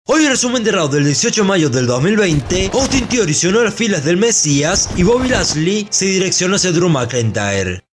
Hoy resumen de Raw del 18 de mayo del 2020, Austin Theory se unió a las filas del Mesías y Bobby Lashley se direccionó hacia Drew McIntyre.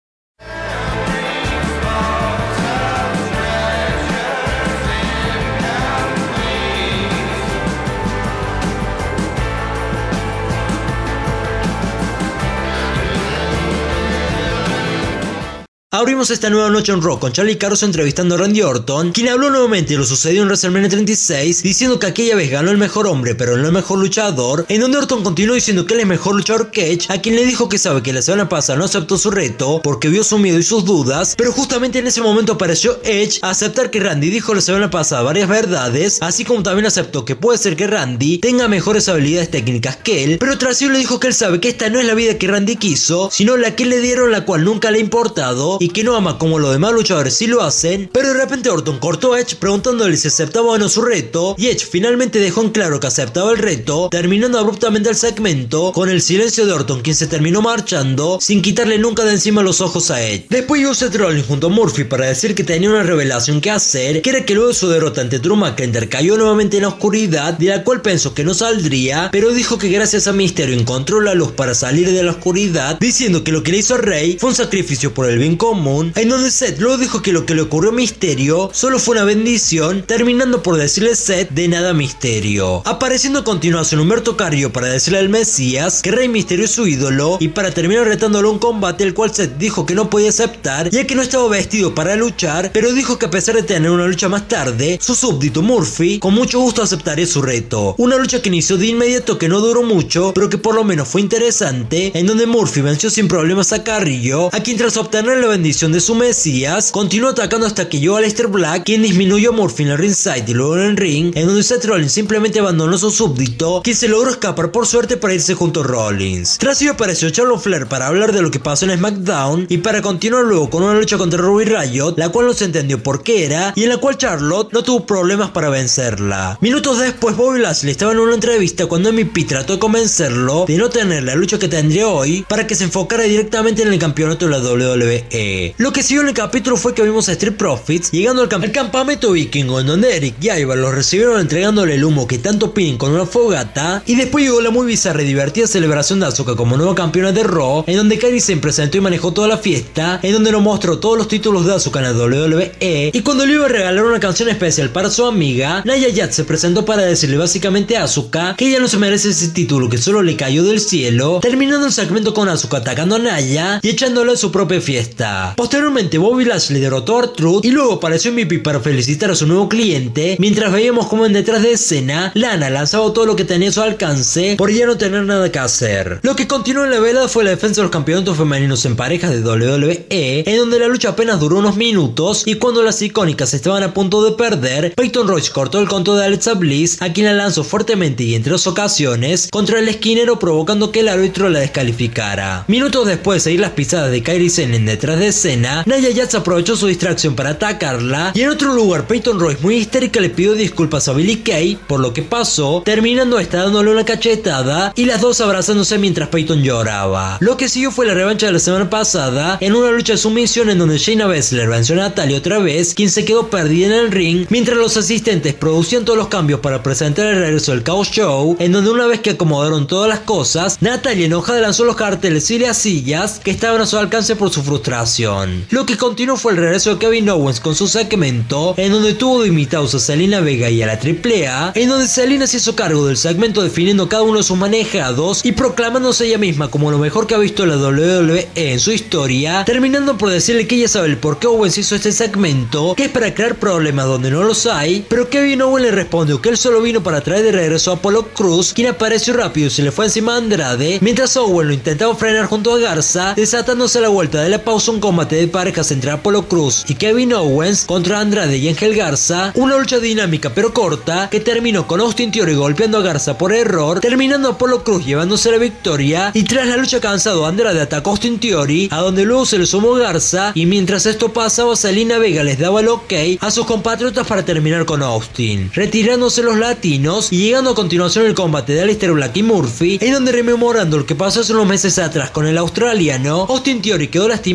Abrimos esta nueva noche en Raw con Charlie Caruso entrevistando a Randy Orton, quien habló nuevamente de lo sucedido en WrestleMania 36, diciendo que aquella vez ganó el mejor hombre pero no el mejor luchador, en donde Orton continuó diciendo que él es mejor luchador que Edge, a quien le dijo que sabe que la semana pasada no aceptó su reto porque vio su miedo y sus dudas, pero justamente en ese momento apareció Edge a aceptar que Randy dijo la semana pasada varias verdades, así como también aceptó que puede ser que Randy tenga mejores habilidades técnicas que él, pero tras ello le dijo que él sabe que esta no es la vida que Randy quiso, sino la que le dieron, la cual nunca le ha importado y que no ama como los demás luchadores sí lo hacen. Pero de repente Orton cortó a Edge preguntándole si aceptaba o no su reto, y Edge finalmente dejó en claro que aceptaba el reto, terminando abruptamente el segmento con el silencio de Orton, quien se terminó marchando sin quitarle nunca de encima los ojos a Edge. Después llegó Seth Rollins junto a Murphy para decir que tenía una revelación que hacer, que era que luego de su derrota ante Drew McIntyre cayó nuevamente en la oscuridad, de la cual pensó que no saldría, pero dijo que gracias a Mysterio encontró la luz para salir de la oscuridad, diciendo que lo que le hizo a Rey fue un sacrificio por el bien común, en donde Seth luego dijo que lo que le ocurrió a Mysterio solo fue una bendición, terminando por decirle Seth de nada a Mysterio. Apareciendo a continuación Humberto Carrillo para decirle al Mesías que Rey Mysterio es su ídolo, y para terminar retándolo a un combate el cual Seth dijo que no podía aceptar, ya que no estaba vestido para luchar, pero dijo que a pesar de tener una lucha más tarde, su súbdito Murphy con mucho gusto aceptaría su reto. Una lucha que inició de inmediato, que no duró mucho, pero que por lo menos fue interesante, en donde Murphy venció sin problemas a Carrillo, a quien tras obtener la bendición de su Mesías, continuó atacando hasta que llegó a Aleister Black, quien disminuyó a Murphy en el ringside y luego en el ring, en donde Seth Rollins simplemente abandonó a su súbdito, quien se logró escapar por suerte para irse junto a Rollins. Tras ello apareció Charlotte Flair para hablar de lo que pasó en SmackDown y para continuar luego con una lucha contra Ruby Riott, la cual no se entendió por qué era y en la cual Charlotte no tuvo problemas para vencerla. Minutos después Bobby Lashley estaba en una entrevista cuando MVP trató de convencerlo de no tener la lucha que tendría hoy para que se enfocara directamente en el campeonato de la WWE. Lo que siguió en el capítulo fue que vimos a Street Profits llegando al campamento vikingo, en donde Eric y Ivar los recibieron entregándole el humo que tanto piden con una fogata, y después llegó la muy bizarra y divertida celebración de Asuka como nueva campeona de Raw, en donde Kairi se presentó y manejó toda la fiesta, en donde nos mostró todos los títulos de Asuka en la WWE, y cuando le iba a regalar una canción especial para su amiga, Nia Jax se presentó para decirle básicamente a Asuka que ella no se merece ese título que solo le cayó del cielo, terminando el segmento con Asuka atacando a Nia y echándole a su propia fiesta. Posteriormente Bobby Lashley derrotó a R-Truth y luego apareció MVP para felicitar a su nuevo cliente, mientras veíamos como en detrás de escena Lana lanzaba todo lo que tenía a su alcance por ya no tener nada que hacer. Lo que continuó en la velada fue la defensa de los campeonatos femeninos en parejas de WWE, en donde la lucha apenas duró unos minutos, y cuando las icónicas estaban a punto de perder, Peyton Royce cortó el control de Alexa Bliss, a quien la lanzó fuertemente y en 3 ocasiones contra el esquinero, provocando que el árbitro la descalificara. Minutos después de seguir las pisadas de Kairi Sane en detrás de escena, Nia Jax aprovechó su distracción para atacarla, y en otro lugar Peyton Royce muy histérica le pidió disculpas a Billie Kay por lo que pasó, terminando esta dándole una cachetada y las dos abrazándose mientras Peyton lloraba. Lo que siguió fue la revancha de la semana pasada en una lucha de sumisión, en donde Shayna Baszler venció a Natalya otra vez, quien se quedó perdida en el ring, mientras los asistentes producían todos los cambios para presentar el regreso del Chaos Show, en donde una vez que acomodaron todas las cosas, Natalya enojada lanzó los carteles y las sillas que estaban a su alcance por su frustración. Lo que continuó fue el regreso de Kevin Owens con su segmento, en donde tuvo de invitados a Zelina Vega y a la AAA, en donde Zelina se hizo cargo del segmento definiendo cada uno de sus manejados y proclamándose ella misma como lo mejor que ha visto la WWE en su historia, terminando por decirle que ella sabe el por qué Owens hizo este segmento, que es para crear problemas donde no los hay, pero Kevin Owens le respondió que él solo vino para traer de regreso a Apollo Crews, quien apareció rápido y se le fue encima a Andrade, mientras Owens lo intentaba frenar junto a Garza, desatándose a la vuelta de la pausa un combate de parejas entre Apollo Crews y Kevin Owens contra Andrade y Ángel Garza, una lucha dinámica pero corta que terminó con Austin Theory golpeando a Garza por error, terminando Apollo Crews llevándose la victoria, y tras la lucha cansado Andrade atacó a Austin Theory, a donde luego se le sumó Garza, y mientras esto pasaba Zelina Vega les daba el ok a sus compatriotas para terminar con Austin, retirándose los latinos y llegando a continuación el combate de Aleister Black y Murphy, en donde rememorando lo que pasó hace unos meses atrás con el australiano, Austin Theory quedó lastimado mientras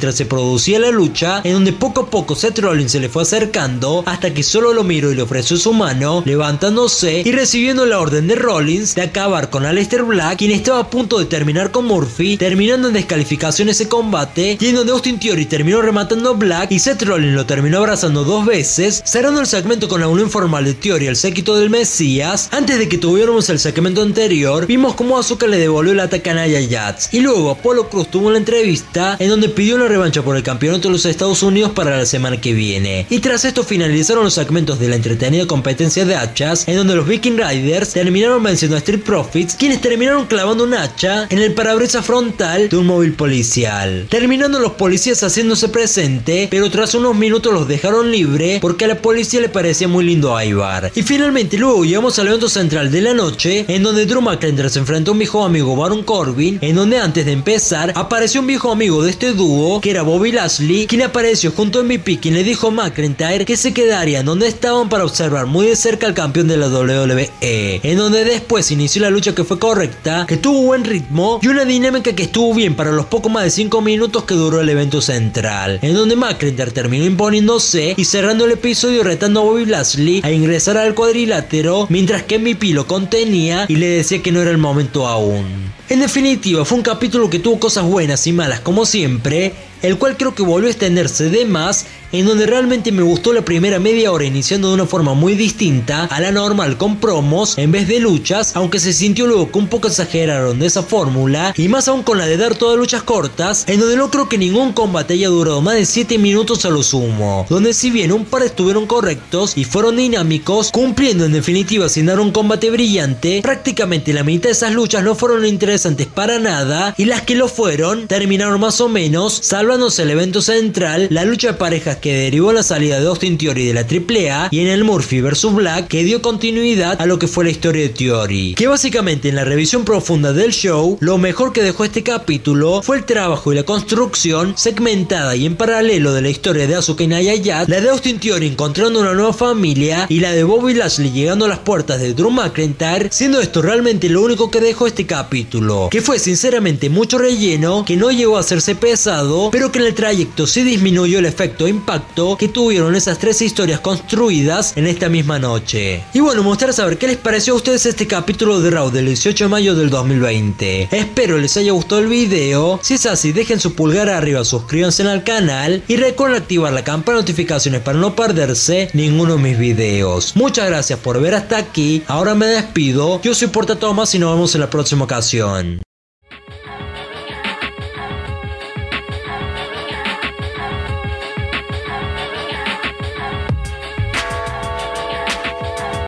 mientras se producía la lucha, en donde poco a poco Seth Rollins se le fue acercando hasta que solo lo miró y le ofreció su mano, levantándose y recibiendo la orden de Rollins de acabar con Aleister Black, quien estaba a punto de terminar con Murphy, terminando en descalificación ese combate, y en donde Austin Theory terminó rematando a Black y Seth Rollins lo terminó abrazando 2 veces, cerrando el segmento con la unión formal de Theory al séquito del Mesías. Antes de que tuviéramos el segmento anterior, vimos cómo Asuka le devolvió el ataque a Nia Jax, y luego Apollo Crews tuvo una entrevista en donde pidió una revancha por el campeonato de los Estados Unidos para la semana que viene. Y tras esto finalizaron los segmentos de la entretenida competencia de hachas, en donde los Viking Raiders terminaron venciendo a Street Profits, quienes terminaron clavando un hacha en el parabrisas frontal de un móvil policial, terminando los policías haciéndose presente, pero tras unos minutos los dejaron libre porque a la policía le parecía muy lindo Ivar. Y finalmente luego llegamos al evento central de la noche, en donde Drew McIntyre se enfrentó a un viejo amigo, Baron Corbin, en donde antes de empezar apareció un viejo amigo de este dúo que era Bobby Lashley, quien apareció junto a MVP, quien le dijo a McIntyre que se quedarían donde estaban para observar muy de cerca al campeón de la WWE, en donde después inició la lucha que fue correcta, que tuvo buen ritmo y una dinámica que estuvo bien para los poco más de 5 minutos que duró el evento central, en donde McIntyre terminó imponiéndose y cerrando el episodio retando a Bobby Lashley a ingresar al cuadrilátero, mientras que MVP lo contenía y le decía que no era el momento aún. En definitiva, fue un capítulo que tuvo cosas buenas y malas como siempre, el cual creo que volvió a extenderse de más, en donde realmente me gustó la primera media hora iniciando de una forma muy distinta a la normal con promos en vez de luchas, aunque se sintió luego que un poco exageraron de esa fórmula, y más aún con la de dar todas luchas cortas, en donde no creo que ningún combate haya durado más de 7 minutos a lo sumo, donde si bien un par estuvieron correctos y fueron dinámicos, cumpliendo en definitiva sin dar un combate brillante, prácticamente la mitad de esas luchas no fueron interesantes para nada, y las que lo fueron terminaron más o menos, salvándose el evento central, la lucha de parejas que derivó en la salida de Austin Theory de la AAA y en el Murphy vs Black, que dio continuidad a lo que fue la historia de Theory, que básicamente en la revisión profunda del show, lo mejor que dejó este capítulo fue el trabajo y la construcción segmentada y en paralelo de la historia de Asuka y Nia Jax, la de Austin Theory encontrando una nueva familia y la de Bobby Lashley llegando a las puertas de Drew McIntyre, siendo esto realmente lo único que dejó este capítulo, que fue sinceramente mucho relleno, que no llegó a hacerse pesado, pero que en el trayecto sí disminuyó el efecto impacto que tuvieron esas 3 historias construidas en esta misma noche. Y bueno, me gustaría saber qué les pareció a ustedes este capítulo de Raw del 18 de mayo del 2020. Espero les haya gustado el video. Si es así, dejen su pulgar arriba, suscríbanse al canal y recuerden activar la campana de notificaciones para no perderse ninguno de mis videos. Muchas gracias por ver hasta aquí. Ahora me despido. Yo soy Porta Thomas y nos vemos en la próxima ocasión.